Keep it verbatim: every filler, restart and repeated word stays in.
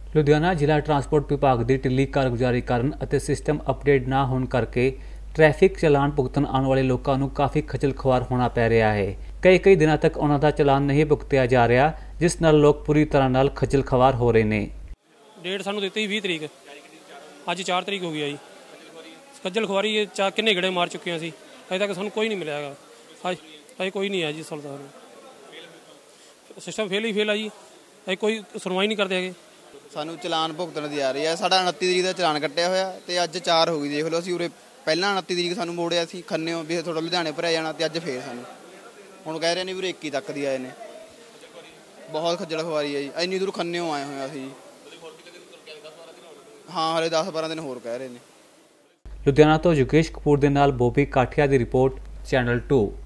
ਲੁਧਿਆਣਾ ਜ਼ਿਲ੍ਹਾ ਟਰਾਂਸਪੋਰਟ ਵਿਭਾਗ ਦੀ ਢਿੱਲੀ ਕਾਰਗੁਜ਼ਾਰੀ ਕਾਰਨ ਅਤੇ ਸਿਸਟਮ ਅਪਡੇਟ ਨਾ ਹੋਣ ਕਰਕੇ ਟ੍ਰੈਫਿਕ ਚਲਾਨ ਭੁਗਤਣ ਆਉਣ ਵਾਲੇ ਲੋਕਾਂ ਨੂੰ ਕਾਫੀ ਖੱਜਲ ਖੁਆਰ ਹੋਣਾ ਪੈ ਰਿਹਾ ਹੈ। ਕਈ ਕਈ ਦਿਨਾਂ ਤੱਕ ਉਹਨਾਂ ਦਾ ਚਲਾਨ ਨਹੀਂ ਭੁਗਤਿਆ ਜਾ ਰਿਹਾ, ਜਿਸ ਨਾਲ ਲੋਕ ਪੂਰੀ ਤਰ੍ਹਾਂ ਨਾਲ ਖੱਜਲ ਖੁਆਰ ਹੋ ਰਹੇ ਨੇ। ਡੇਟ ਸਾਨੂੰ ਦਿੱਤੀ ਵੀਹ ਤਰੀਕ, ਅੱਜ ਚਾਰ ਤਰੀਕ ਹੋ ਗਈ ਆ ਜੀ। ਖੱਜਲ ਖੁਆਰੀ ਚਾ ਕਿੰਨੇ ਗੇੜੇ ਮਾਰ ਚੁੱਕੇ ਅਸੀਂ, ਅਜੇ ਤੱਕ ਸਾਨੂੰ ਕੋਈ ਨਹੀਂ ਮਿਲਿਆ ਹੈਗਾ। ਅੱਜ ਅਜੇ ਕੋਈ ਨਹੀਂ ਹੈ ਜੀ, ਸੁਣਦਾ ਸਿਸਟਮ ਫੇਲ ਹੀ ਫੇਲ ਆ ਜੀ। ਅਜੇ ਕੋਈ ਸੁਣਵਾਈ ਨਹੀਂ ਕਰਦੇ ਹੈਗੇ। ਸਾਨੂੰ ਚਲਾਨ ਭੁਗਤਣ ਦੀ ਆ ਰਹੀ ਹੈ। ਸਾਡਾ ਉਨੱਤੀ ਤਰੀਕ ਦਾ ਚਲਾਨ ਕੱਟਿਆ ਹੋਇਆ ਤੇ ਅੱਜ ਚਾਰ ਹੋ ਗਈ। ਦੇਖ ਲਓ, ਅਸੀਂ ਉਰੇ ਪਹਿਲਾਂ ਉਨੱਤੀ ਤਰੀਕ ਸਾਨੂੰ ਮੋੜਿਆ ਸੀ ਖੰਨਿਓ ਵੀ ਤੁਹਾਡਾ ਲੁਧਿਆਣੇ ਭਰਿਆ ਜਾਣਾ, ਤੇ ਅੱਜ ਫੇਰ ਸਾਨੂੰ ਹੁਣ ਕਹਿ ਰਹੇ ਨੇ ਵੀ ਇੱਕੀ ਤੱਕ ਦੀ ਆਏ ਨੇ। ਬਹੁਤ ਖੱਜਲ ਖੁਆਰੀ ਹੈ ਜੀ। ਇੰਨੀ ਦੂਰ ਖੰਨਿਓ ਆਏ ਹੋਏ ਅਸੀਂ। ਹਾਂ, ਹਲੇ ਦਸ ਬਾਰਾਂ ਦਿਨ ਹੋਰ ਕਹਿ ਰਹੇ ਨੇ। ਲੁਧਿਆਣਾ ਤੋਂ ਯੋਗੇਸ਼ ਕਪੂਰ ਦੇ ਨਾਲ ਬੋਬੀ ਕਾਠੀਆ ਦੀ ਰਿਪੋਰਟ, ਚੈਨਲ ਟੂ।